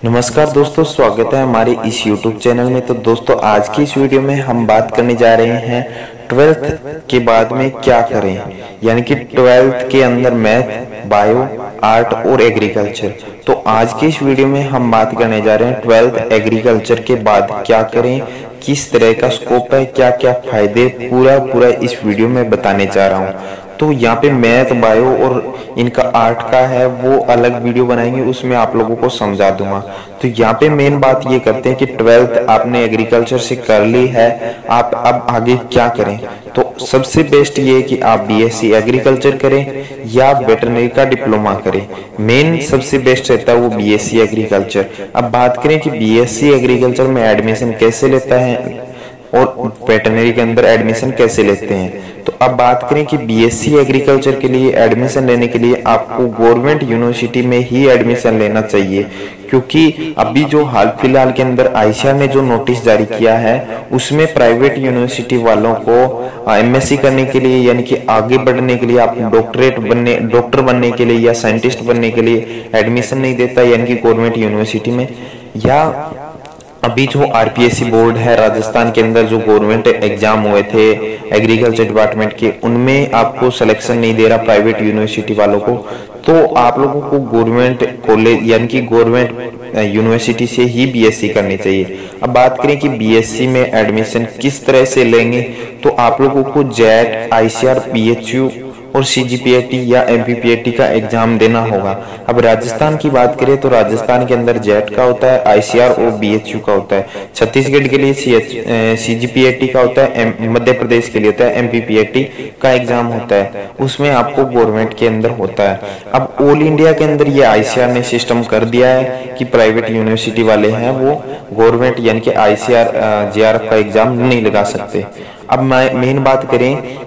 नमस्कार दोस्तों, स्वागत है हमारे इस YouTube चैनल में। तो दोस्तों, आज की इस वीडियो में हम बात करने जा रहे हैं 12th के बाद में क्या करें, यानी कि 12th के अंदर मैथ, बायो, आर्ट और एग्रीकल्चर। तो आज की इस वीडियो में हम बात करने जा रहे हैं 12th एग्रीकल्चर के बाद क्या करें, किस तरह का स्कोप है, क्या क्या फायदे, पूरा इस वीडियो में बताने जा रहा हूँ। तो यहाँ पे मैथ, बायो और इनका आर्ट का है वो अलग वीडियो बनाएंगे, उसमें आप लोगों को समझा दूंगा। तो यहाँ पे मेन बात ये करते हैं कि 12th आपने एग्रीकल्चर से कर ली है, आप अब आगे क्या करें। तो सबसे बेस्ट ये है कि आप बीएससी एग्रीकल्चर करें या वेटरनरी का डिप्लोमा करें। मेन सबसे बेस्ट रहता है वो बीएससी एग्रीकल्चर। अब बात करें कि बीएससी एग्रीकल्चर में एडमिशन कैसे लेता है और वेटरनरी के अंदर एडमिशन कैसे लेते हैं। तो अब बात करें कि बीएससी एग्रीकल्चर के लिए एडमिशन लेने के लिए आपको गवर्नमेंट यूनिवर्सिटी में ही एडमिशन लेना चाहिए, क्योंकि अभी जो हाल फिलहाल के अंदर आईसीआर ने जो नोटिस जारी किया है उसमें प्राइवेट यूनिवर्सिटी वालों को एमएससी करने के लिए, यानी कि आगे बढ़ने के लिए, आप डॉक्टर बनने के लिए या साइंटिस्ट बनने के लिए एडमिशन नहीं देता, यानी कि गवर्नमेंट यूनिवर्सिटी में। या अभी जो आरपीएससी बोर्ड है राजस्थान के अंदर, जो गवर्नमेंट एग्जाम हुए थे एग्रीकल्चर डिपार्टमेंट के, उनमें आपको सिलेक्शन नहीं दे रहा प्राइवेट यूनिवर्सिटी वालों को। तो आप लोगों को गवर्नमेंट कॉलेज यानी कि गवर्नमेंट यूनिवर्सिटी से ही बीएससी करनी चाहिए। अब बात करें कि बीएससी में एडमिशन किस तरह से लेंगे, तो आप लोगों को जेट, आईसीआर, पीएचयू और सीजीपीएटी या एमपीपीएटी का एग्जाम देना होगा। अब राजस्थान की बात करें तो राजस्थान के अंदर जेट का होता है, आईसीआर और बीएचयू का होता है। छत्तीसगढ़ के लिए सीजीपीएटी का होता है, मध्य प्रदेश के लिए होता है एमपीपीएटी का एग्जाम होता है, उसमें आपको गवर्नमेंट के अंदर होता है। अब ऑल इंडिया के अंदर ये आईसीआर ने सिस्टम कर दिया है कि प्राइवेट यूनिवर्सिटी वाले हैं वो गवर्नमेंट यानी कि आईसीआर जेआरएफ का एग्जाम नहीं लगा सकते। अब मेन बात करें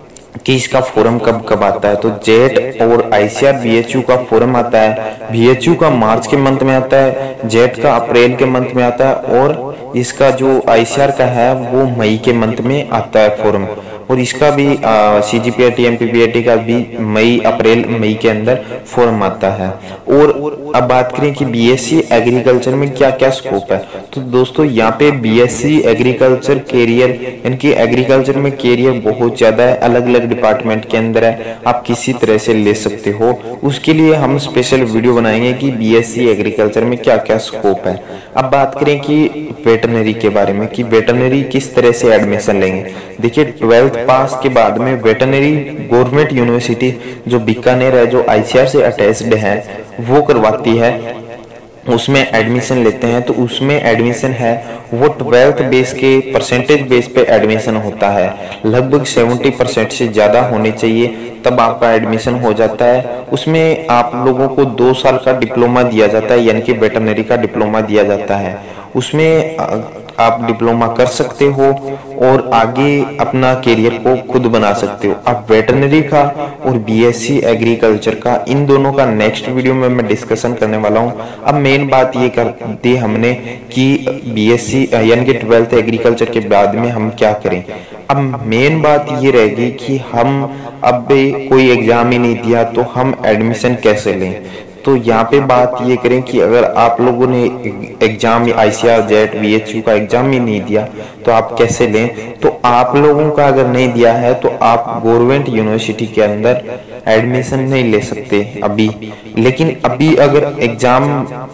कि इसका फोरम कब आता है, तो जेट और आईसीआर बीएचयू का फोरम आता है। बीएचयू का मार्च के मंथ में आता है, जेट का अप्रैल के मंथ में आता है और इसका जो आईसीआर का है वो मई के मंथ में आता है फोरम। और इसका भी सीजीपीएटी एमपीपीएटी का भी अप्रैल मई के अंदर फॉर्म आता है। और अब बात करें कि बीएससी एग्रीकल्चर में क्या क्या स्कोप है, तो दोस्तों यहाँ पे बीएससी एग्रीकल्चर कैरियर यानी कि एग्रीकल्चर में कैरियर बहुत ज्यादा है, अलग अलग डिपार्टमेंट के अंदर है, आप किसी तरह से ले सकते हो। उसके लिए हम स्पेशल वीडियो बनाएंगे कि बीएससी एग्रीकल्चर में क्या क्या स्कोप है। अब बात करें कि वेटरनरी के बारे में कि वेटरनरी किस तरह से एडमिशन लेंगे। देखिए 12th पास के बाद में वेटरनरी गवर्नमेंट यूनिवर्सिटी जो बीकानेर है, जो आईसीआर से अटैच्ड है, वो करवाती है, उसमें एडमिशन लेते हैं। तो उसमें एडमिशन है वो 12th बेस के परसेंटेज बेस पे एडमिशन होता है, लगभग 70% से ज्यादा होने चाहिए, तब आपका एडमिशन हो जाता है। उसमें आप लोगों को 2 साल का डिप्लोमा दिया जाता है, यानी कि वेटरनरी का डिप्लोमा दिया जाता है। उसमें आप डिप्लोमा कर सकते हो और आगे अपना करियर को खुद बना सकते हो। अब वेटरनरी का और बीएससी एग्रीकल्चर का, इन दोनों का नेक्स्ट वीडियो में मैं डिस्कशन करने वाला हूं। अब मेन बात ये कर दी हमने कि बीएससी यानी कि 12th एग्रीकल्चर के बाद में हम क्या करें। अब मेन बात ये रहेगी कि हम अब कोई एग्जाम ही नहीं दिया तो हम एडमिशन कैसे लें। तो यहाँ पे बात ये करें कि अगर आप लोगों ने एग्जाम आईसीआर, जेट, बीएचयू का एग्जाम ही नहीं दिया तो आप कैसे लें। तो आप लोगों का अगर नहीं दिया है तो आप गवर्नमेंट यूनिवर्सिटी के अंदर एडमिशन नहीं ले सकते अभी। लेकिन अभी अगर एग्जाम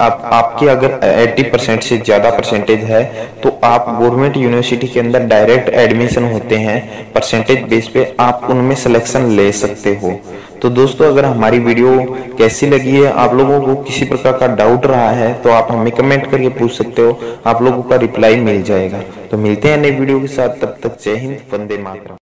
आपके अगर 80% से ज्यादा परसेंटेज है तो आप गवर्नमेंट यूनिवर्सिटी के अंदर डायरेक्ट एडमिशन होते हैं, परसेंटेज बेस पे आप उनमें सिलेक्शन ले सकते हो। तो दोस्तों, अगर हमारी वीडियो कैसी लगी है, आप लोगों को किसी प्रकार का डाउट रहा है तो आप हमें कमेंट करके पूछ सकते हो, आप लोगों का रिप्लाई मिल जाएगा। तो मिलते हैं नई वीडियो के साथ, तब तक जय हिंद, वंदे मातरम।